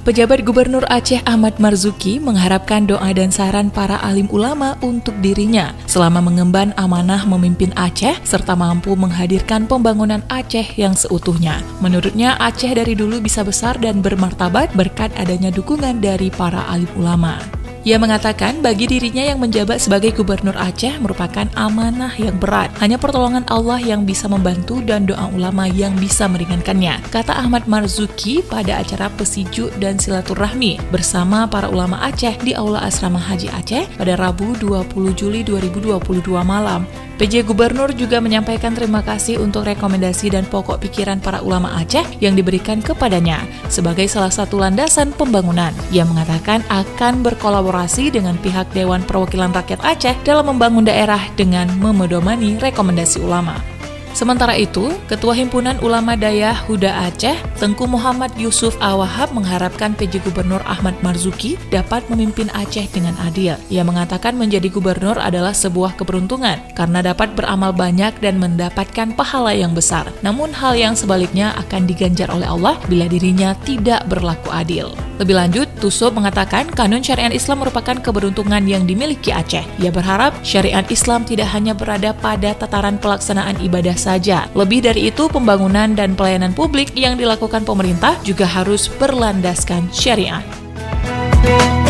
Pejabat Gubernur Aceh Ahmad Marzuki mengharapkan doa dan saran para alim ulama untuk dirinya selama mengemban amanah memimpin Aceh serta mampu menghadirkan pembangunan Aceh yang seutuhnya. Menurutnya, Aceh dari dulu bisa besar dan bermartabat berkat adanya dukungan dari para alim ulama. Ia mengatakan bagi dirinya yang menjabat sebagai Gubernur Aceh merupakan amanah yang berat. Hanya pertolongan Allah yang bisa membantu dan doa ulama yang bisa meringankannya, kata Ahmad Marzuki pada acara Pesiju dan Silaturahmi bersama para ulama Aceh di Aula Asrama Haji Aceh pada Rabu 20 Juli 2022 malam. PJ Gubernur juga menyampaikan terima kasih untuk rekomendasi dan pokok pikiran para ulama Aceh yang diberikan kepadanya sebagai salah satu landasan pembangunan. Ia mengatakan akan berkolaborasi dengan pihak Dewan Perwakilan Rakyat Aceh dalam membangun daerah dengan memedomani rekomendasi ulama. Sementara itu, Ketua Himpunan Ulama Dayah Huda Aceh, Tengku Muhammad Yusuf Awahab mengharapkan PJ Gubernur Ahmad Marzuki dapat memimpin Aceh dengan adil. Ia mengatakan menjadi gubernur adalah sebuah keberuntungan karena dapat beramal banyak dan mendapatkan pahala yang besar. Namun hal yang sebaliknya akan diganjar oleh Allah bila dirinya tidak berlaku adil. Lebih lanjut, Tusub mengatakan kanun syariat Islam merupakan keberuntungan yang dimiliki Aceh. Ia berharap syariat Islam tidak hanya berada pada tataran pelaksanaan ibadah saja. Lebih dari itu, pembangunan dan pelayanan publik yang dilakukan pemerintah juga harus berlandaskan syariat.